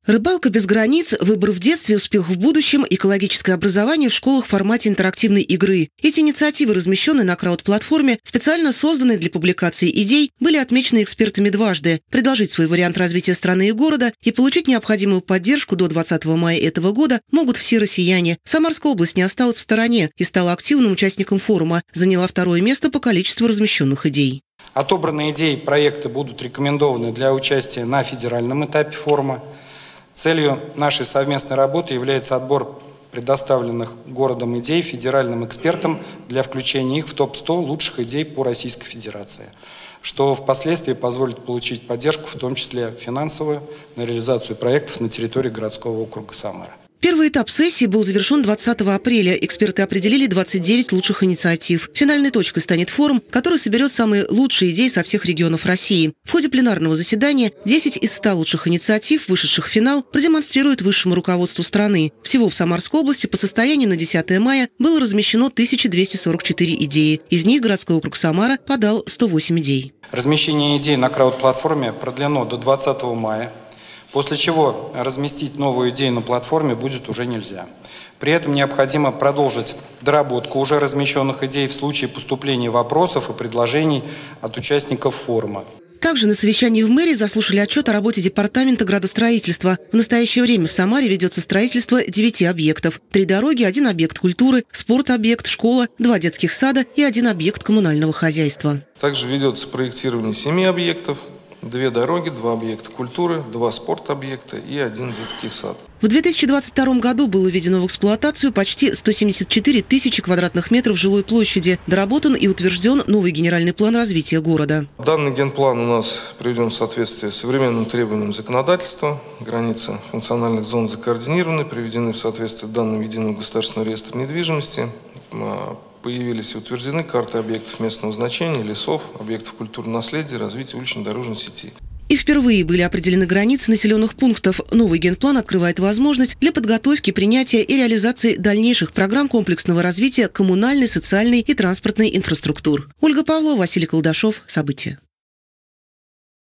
Рыбалка без границ, выбор в детстве, успех в будущем, экологическое образование в школах в формате интерактивной игры. Эти инициативы, размещенные на крауд-платформе, специально созданные для публикации идей, были отмечены экспертами дважды. Предложить свой вариант развития страны и города и получить необходимую поддержку до 20 мая этого года могут все россияне. Самарская область не осталась в стороне и стала активным участником форума, заняла второе место по количеству размещенных идей. Отобранные идеи и проекты будут рекомендованы для участия на федеральном этапе форума. Целью нашей совместной работы является отбор предоставленных городом идей федеральным экспертам для включения их в топ-100 лучших идей по Российской Федерации, что впоследствии позволит получить поддержку, в том числе финансовую, на реализацию проектов на территории городского округа Самара. Первый этап сессии был завершен 20 апреля. Эксперты определили 29 лучших инициатив. Финальной точкой станет форум, который соберет самые лучшие идеи со всех регионов России. В ходе пленарного заседания 10 из 100 лучших инициатив, вышедших в финал, продемонстрируют высшему руководству страны. Всего в Самарской области по состоянию на 10 мая было размещено 1244 идеи. Из них городской округ Самара подал 108 идей. Размещение идей на крауд-платформе продлено до 20 мая. После чего разместить новую идею на платформе будет уже нельзя. При этом необходимо продолжить доработку уже размещенных идей в случае поступления вопросов и предложений от участников форума. Также на совещании в мэрии заслушали отчет о работе департамента градостроительства. В настоящее время в Самаре ведется строительство 9 объектов. 3 дороги, 1 объект культуры, спортобъект, школа, 2 детских сада и 1 объект коммунального хозяйства. Также ведется проектирование 7 объектов. 2 дороги, 2 объекта культуры, 2 спортобъекта и 1 детский сад. В 2022 году было введено в эксплуатацию почти 174 тысячи квадратных метров жилой площади. Доработан и утвержден новый генеральный план развития города. Данный генплан у нас приведен в соответствие с современным требованиям законодательства. Границы функциональных зон закоординированы, приведены в соответствие с данным единого государственного реестра недвижимости. Появились и утверждены карты объектов местного значения, лесов, объектов культурного наследия, развития улично-дорожной сети. И впервые были определены границы населенных пунктов. Новый генплан открывает возможность для подготовки, принятия и реализации дальнейших программ комплексного развития коммунальной, социальной и транспортной инфраструктур. Ольга Павлова, Василий Колдашов. События.